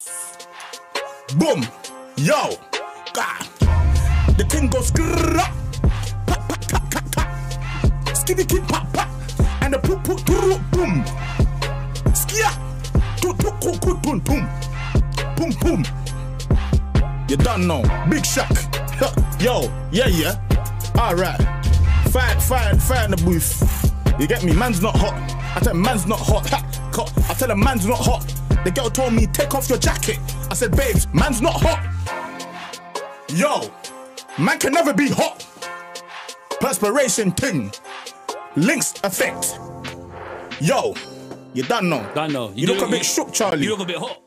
Boom. Yo. God. The thing goes grrrr. Pop, pop, tap, tap, tap. Skitty kid pop, pop. And the poop, poop, boom. Skia. Boom, boom. Boom, boom. You done know. Big Shaq. Yo. Yeah. Alright. Fire in the booth. You get me? Man's not hot. I tell him man's not hot. I tell him man's not hot. The girl told me, take off your jacket. I said, babes, man's not hot. Yo, man can never be hot. Perspiration ting. Links effect. Yo, you done know. Done know. You look a bit shook, Charlie. You look a bit hot.